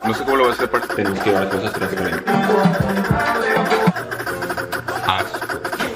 No sé cómo lo voy a hacer, pero tenemos que llevar cosas transparentes. Asco.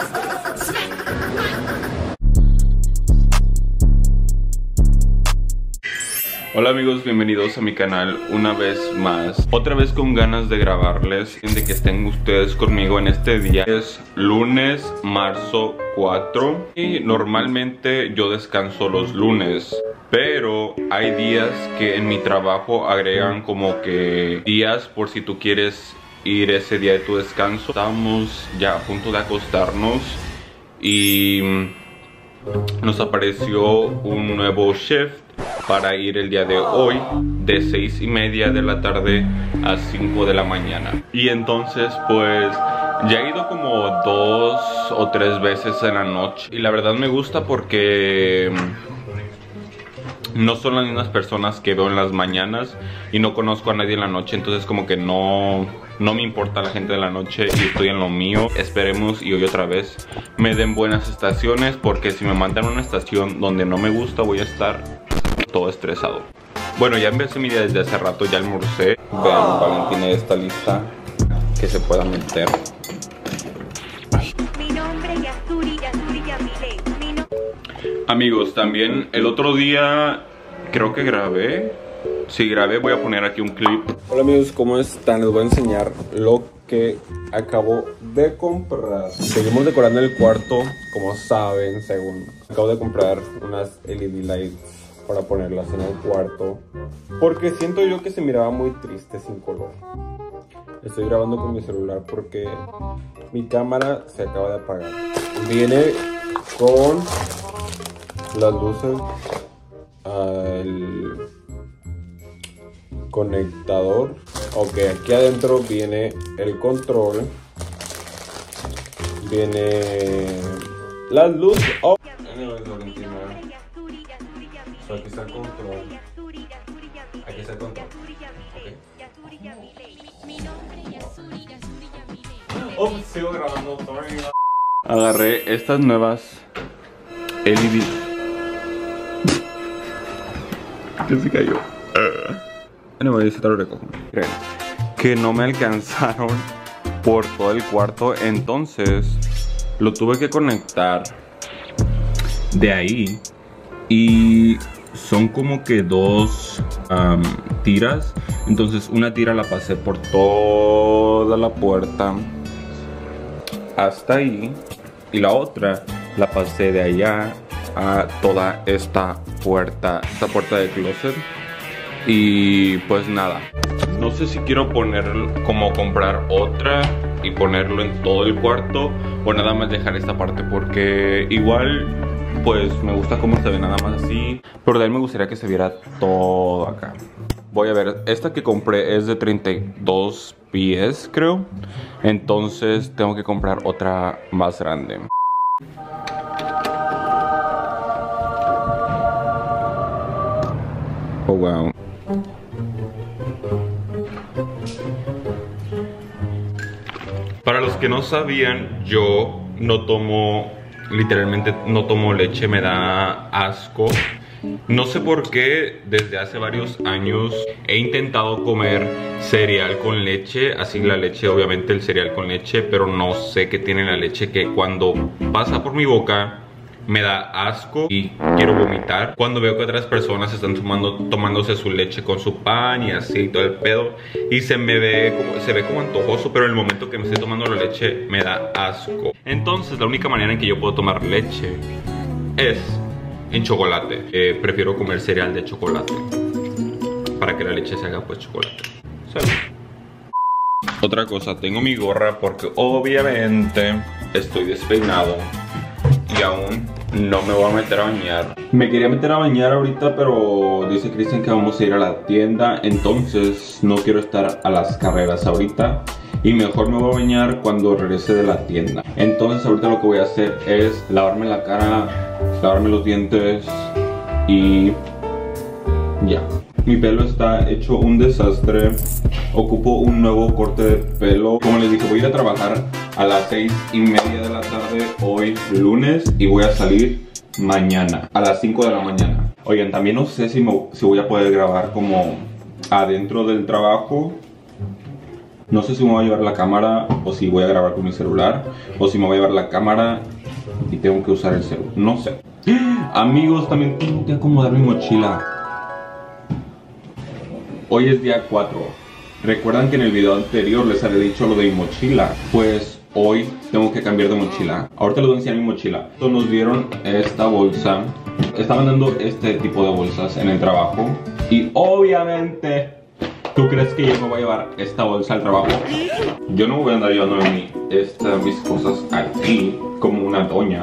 Hola amigos, bienvenidos a mi canal una vez más. Otra vez con ganas de grabarles, de que estén ustedes conmigo en este día. Es lunes, marzo 4 y normalmente yo descanso los lunes. Pero hay días que en mi trabajo agregan como que días por si tú quieres ir ese día de tu descanso. Estamos ya a punto de acostarnos y nos apareció un nuevo shift para ir el día de hoy de 6:30 de la tarde a 5 de la mañana. Y entonces pues ya he ido como 2 o 3 veces en la noche y la verdad me gusta porque no son las mismas personas que veo en las mañanas y no conozco a nadie en la noche, entonces como que no me importa la gente de la noche y estoy en lo mío. Esperemos y hoy otra vez me den buenas estaciones, porque si me mandan a una estación donde no me gusta voy a estar todo estresado. Bueno, ya empecé mi día desde hace rato, ya almorcé. Vean, Valentina ya está lista que se pueda meter. Mi nombre es Yasuri Yamile. Amigos, también el otro día creo que grabé. Si grabé, voy a poner aquí un clip. Hola amigos, ¿cómo están? Les voy a enseñar lo que acabo de comprar. Seguimos decorando el cuarto, como saben, según. Acabo de comprar unas LED lights para ponerlas en el cuarto, porque siento yo que se miraba muy triste sin color. Estoy grabando con mi celular porque mi cámara se acaba de apagar. Viene con las luces, el conectador. Ok, aquí adentro viene el control, viene las luces. Oh. So, aquí está el control. Aquí está el control. Okay. Oh, sigo grabando, sorry. Agarré estas nuevas LED. Ya se cayó. Anyway, se te lo recojo. Creen que no me alcanzaron por todo el cuarto, entonces lo tuve que conectar de ahí. Y son como que dos tiras. Entonces una tira la pasé por toda la puerta hasta ahí, y la otra la pasé de allá a toda esta puerta de closet. Y pues nada, no sé si quiero poner como comprar otra y ponerlo en todo el cuarto o nada más dejar esta parte, porque igual pues me gusta cómo se ve nada más así, pero de ahí me gustaría que se viera todo acá. Voy a ver, esta que compré es de 32 pies creo, entonces tengo que comprar otra más grande. Oh wow. Para los que no sabían, yo no tomo, literalmente no tomo leche, me da asco. No sé por qué, desde hace varios años he intentado comer cereal con leche, así la leche, obviamente el cereal con leche, pero no sé qué tiene la leche que cuando pasa por mi boca me da asco y quiero vomitar. Cuando veo que otras personas están tomándose su leche con su pan y así todo el pedo, y se ve como antojoso, pero en el momento que me estoy tomando la leche me da asco. Entonces la única manera en que yo puedo tomar leche es en chocolate. Prefiero comer cereal de chocolate para que la leche se haga pues chocolate. ¿Sabes? Otra cosa, tengo mi gorra porque obviamente estoy despeinado y aún no me voy a meter a bañar. Me quería meter a bañar ahorita, pero dice Cristian que vamos a ir a la tienda, entonces no quiero estar a las carreras ahorita y mejor me voy a bañar cuando regrese de la tienda. Entonces ahorita lo que voy a hacer es lavarme la cara, lavarme los dientes y ya. Mi pelo está hecho un desastre. Ocupo un nuevo corte de pelo. Como les dije, voy a ir a trabajar a las 6:30 de la tarde hoy lunes y voy a salir mañana a las 5 de la mañana. Oigan, también no sé si voy a poder grabar como adentro del trabajo. No sé si me voy a llevar la cámara o si voy a grabar con mi celular, o si me voy a llevar la cámara y tengo que usar el celular, no sé. Amigos, también tengo que acomodar mi mochila. Hoy es día 4. Recuerdan que en el video anterior les había dicho lo de mi mochila. Pues hoy tengo que cambiar de mochila. Ahorita les voy a enseñar mi mochila. Entonces nos dieron esta bolsa. Estaban dando este tipo de bolsas en el trabajo. Y obviamente, ¿tú crees que yo me voy a llevar esta bolsa al trabajo? Yo no voy a andar llevando mis cosas aquí como una doña.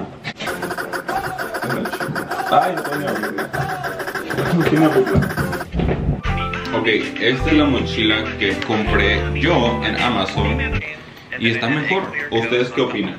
Ay, doña. No tiene bupla. Ok, esta es la mochila que compré yo en Amazon y está mejor. ¿Ustedes qué opinan?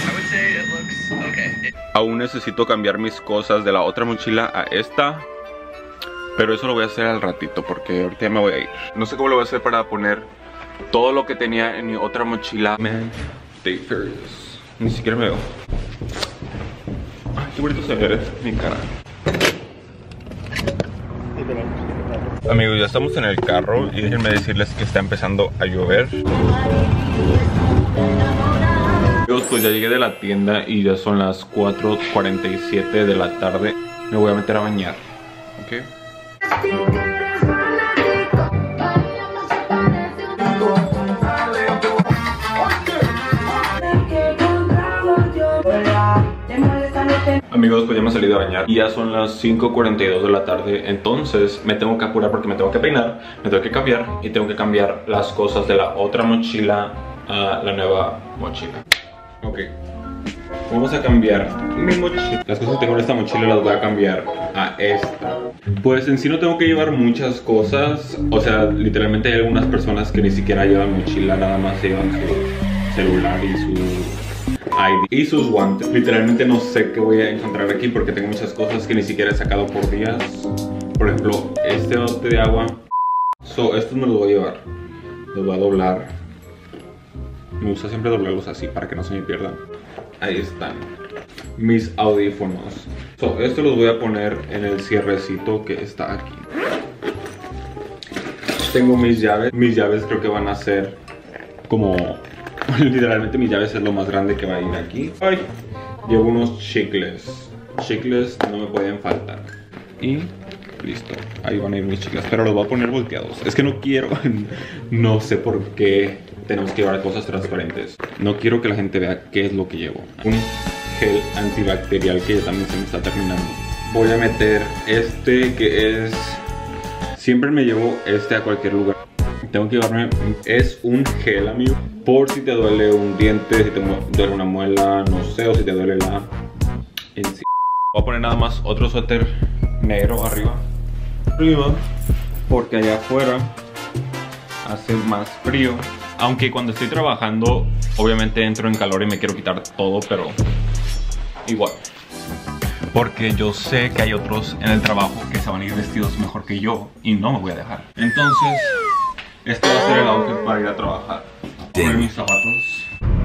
Aún necesito cambiar mis cosas de la otra mochila a esta, pero eso lo voy a hacer al ratito porque ahorita ya me voy a ir. No sé cómo lo voy a hacer para poner todo lo que tenía en mi otra mochila. Man, Dave Ferris. Ni siquiera me veo. Ay, qué bonito se ve mi cara. Amigos, ya estamos en el carro y déjenme decirles que está empezando a llover. Amigos, pues ya llegué de la tienda y ya son las 4:47 de la tarde. Me voy a meter a bañar, ¿ok? Amigos, pues ya me he salido a bañar y ya son las 5:42 de la tarde. Entonces me tengo que apurar porque me tengo que peinar, me tengo que cambiar y tengo que cambiar las cosas de la otra mochila a la nueva mochila. Ok, vamos a cambiar mi mochila. Las cosas que tengo en esta mochila las voy a cambiar a esta. Pues en sí no tengo que llevar muchas cosas. O sea, literalmente hay algunas personas que ni siquiera llevan mochila, nada más llevan su celular y su ID y sus guantes. Literalmente no sé qué voy a encontrar aquí porque tengo muchas cosas que ni siquiera he sacado por días. Por ejemplo, este bote de agua. Estos me los voy a llevar. Los voy a doblar. Me gusta siempre doblarlos así para que no se me pierdan. Ahí están mis audífonos. Estos los voy a poner en el cierrecito que está aquí. Tengo mis llaves. Mis llaves creo que van a ser como... Literalmente mis llaves es lo más grande que va a ir aquí. Ay, llevo unos chicles. Chicles no me pueden faltar. Y listo, ahí van a ir mis chicles. Pero los voy a poner volteados. Es que no quiero, no sé por qué tenemos que llevar cosas transparentes. No quiero que la gente vea qué es lo que llevo. Un gel antibacterial que ya también se me está terminando. Voy a meter este que es... Siempre me llevo este a cualquier lugar. Tengo que llevarme... Es un gel, amigo. Por si te duele un diente, si te duele una muela, no sé, o si te duele la encía. Voy a poner nada más otro suéter negro arriba, porque allá afuera hace más frío. Aunque cuando estoy trabajando, obviamente entro en calor y me quiero quitar todo, pero igual. Porque yo sé que hay otros en el trabajo que se van a ir vestidos mejor que yo y no me voy a dejar. Entonces, este va a ser el outfit para ir a trabajar. Poner mis zapatos.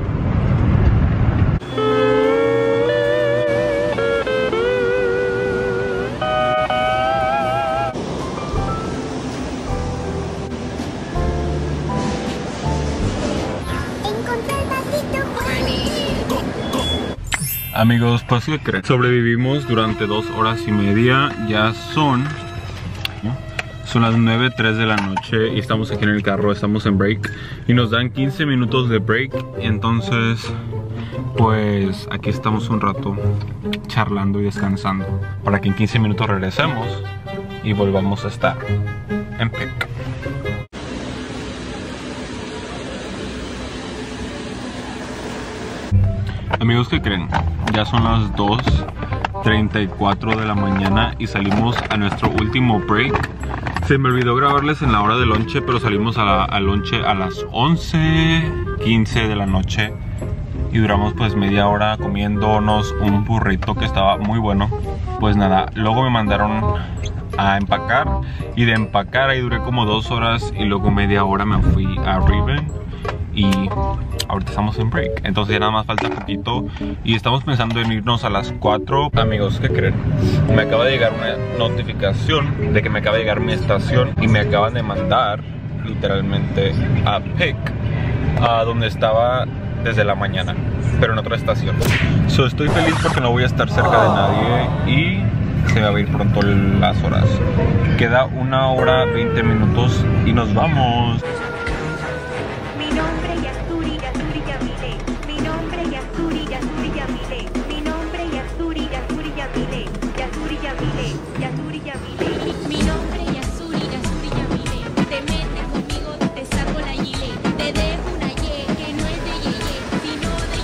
Amigos, pues ¿qué creen? Sobrevivimos durante 2 horas y media. Ya son las 9:03 de la noche y estamos aquí en el carro, estamos en break y nos dan 15 minutos de break. Entonces, pues aquí estamos un rato charlando y descansando para que en 15 minutos regresemos y volvamos a estar en break. Amigos, ¿qué creen? Ya son las 2:34 de la mañana y salimos a nuestro último break. Se me olvidó grabarles en la hora de lonche, pero salimos al lonche a las 11:15 de la noche y duramos pues media hora comiéndonos un burrito que estaba muy bueno. Pues nada, luego me mandaron a empacar y de empacar ahí duré como 2 horas y luego media hora me fui a Riven y ahorita estamos en break. Entonces ya nada más falta poquito y estamos pensando en irnos a las 4. Amigos, ¿qué creen? Me acaba de llegar una notificación de que me acaba de llegar mi estación y me acaban de mandar literalmente a Pick, a donde estaba desde la mañana, pero en otra estación. Estoy feliz porque no voy a estar cerca de nadie y se me va a ir pronto las horas. Queda 1 hora 20 minutos y nos vamos. Mi nombre es Yasuri, Yasuri Yamile. Mi nombre es Yasuri, Yasuri Yamile. Mi nombre es Yasuri, Yasuri Yamile. Yasuri Yamile, Yasuri Yamile. Mi nombre es Yasuri, Yasuri Yamile. Te metes conmigo, te saco la yile. Te dejo una ye que no es de yeye, sino de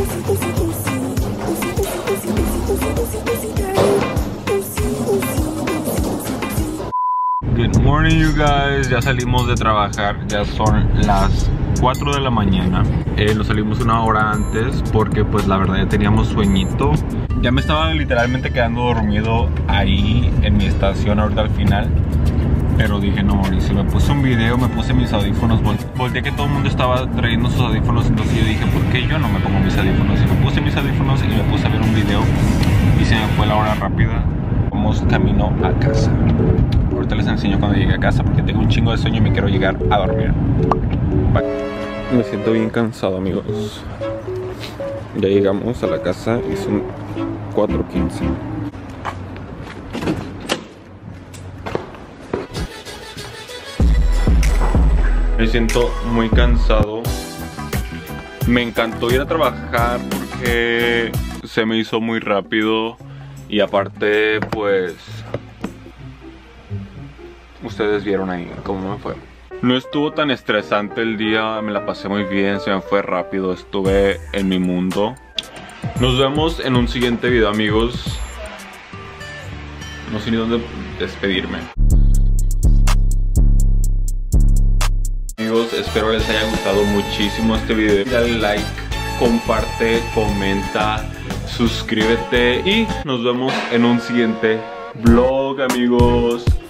Good morning, you guys. Ya salimos de trabajar, ya son las 4 de la mañana. Nos salimos 1 hora antes porque pues la verdad ya teníamos sueñito. Ya me estaba literalmente quedando dormido ahí en mi estación ahorita al final. Pero dije, no, Mauricio, me puse un video, me puse mis audífonos. Volteé que todo el mundo estaba trayendo sus audífonos. Entonces yo dije, ¿por qué yo no me pongo mis audífonos? Y me puse mis audífonos y me puse a ver un video. Y se me fue la hora rápida. Vamos camino a casa. Ahorita les enseño cuando llegue a casa porque tengo un chingo de sueño y me quiero llegar a dormir. Bye. Me siento bien cansado, amigos. Ya llegamos a la casa y son 4:15. Me siento muy cansado. Me encantó ir a trabajar porque se me hizo muy rápido. Y aparte, pues, ustedes vieron ahí cómo me fue. No estuvo tan estresante el día, me la pasé muy bien, se me fue rápido, estuve en mi mundo. Nos vemos en un siguiente video, amigos. No sé ni dónde despedirme. Amigos, espero les haya gustado muchísimo este video. Dale like, comparte, comenta, suscríbete y nos vemos en un siguiente vlog, amigos.